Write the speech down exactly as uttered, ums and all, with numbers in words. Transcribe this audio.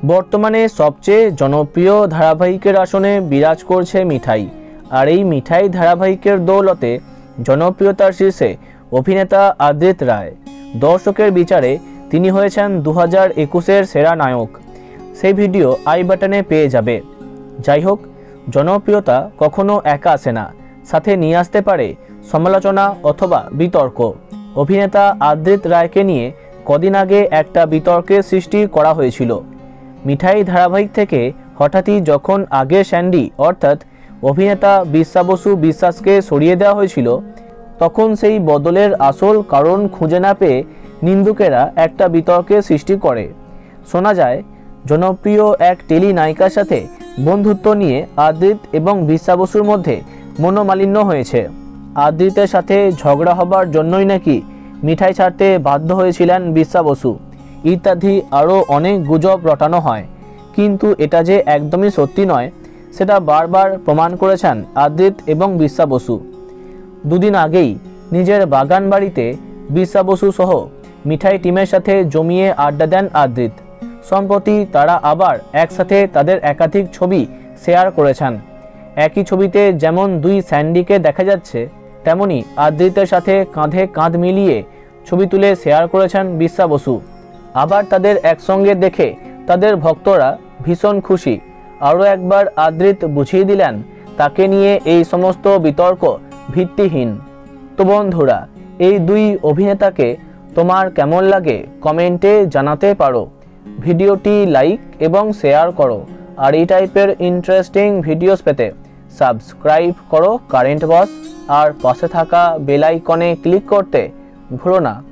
বর্তমানে সবচেয়ে জনপ্রিয় ধারাবাহিকের আসনে বিরাজ করছে মিঠাই। আর এই মিঠাই ধারাবাহিকের দৌলতে জনপ্রিয়তার শীর্ষে অভিনেতা আদ্রিত রায়। দর্শকের বিচারে তিনি হয়েছেন দু হাজার একুশের সেরা নায়ক। সেই ভিডিও আই বাটনে পেয়ে যাবে। যাই হোক, জনপ্রিয়তা কখনো একা আসে না, সাথে নিয়ে আসতে পারে সমালোচনা অথবা বিতর্ক। অভিনেতা আদ্রিত রায়কে নিয়ে কদিন আগে একটা বিতর্কের সৃষ্টি করা হয়েছিল। মিঠাই ধারাবাহিক থেকে হঠাৎই যখন আগের স্যান্ডি অর্থাৎ অভিনেতা বিশ্বা বসু বিশ্বাসকে সরিয়ে দেওয়া হয়েছিল, তখন সেই বদলের আসল কারণ খুঁজে না পেয়ে নিন্দুকেরা একটা বিতর্কের সৃষ্টি করে। শোনা যায় জনপ্রিয় এক টেলি নায়িকার সাথে বন্ধুত্ব নিয়ে আদ্রিত এবং বিশ্বা বসুর মধ্যে মনোমালিন্য হয়েছে। আদ্রিতের সাথে ঝগড়া হবার জন্যই নাকি মিঠাই ছাড়তে বাধ্য হয়েছিলেন বিশ্বা বসু, ইত্যাদি আরও অনেক গুজব রটানো হয়। কিন্তু এটা যে একদমই সত্যি নয়, সেটা বারবার প্রমাণ করেছেন আদ্রিত এবং বিশ্বা বসু। দুদিন আগেই নিজের বাগান বাড়িতে বিশ্বা বসু সহ মিঠাই টিমের সাথে জমিয়ে আড্ডা দেন আদ্রিত। সম্প্রতি তারা আবার একসাথে তাদের একাধিক ছবি শেয়ার করেছেন। একই ছবিতে যেমন দুই স্যান্ডিকে দেখা যাচ্ছে, তেমনি আদ্রিতের সাথে কাঁধে কাঁধ মিলিয়ে ছবি তুলে শেয়ার করেছেন বিশ্বা বসু। আবার তাদের একসঙ্গে দেখে তাদের ভক্তরা ভীষণ খুশি। আরও একবার আদ্রিত বুঝিয়ে দিলেন তাকে নিয়ে এই সমস্ত বিতর্ক ভিত্তিহীন। তো বন্ধুরা, এই দুই অভিনেতাকে তোমার কেমন লাগে কমেন্টে জানাতে পারো। ভিডিওটি লাইক এবং শেয়ার করো। আর এই টাইপের ইন্টারেস্টিং ভিডিওস পেতে সাবস্ক্রাইব করো কারেন্ট বস, আর পাশে থাকা বেল আইকনে ক্লিক করতে ভুলো না।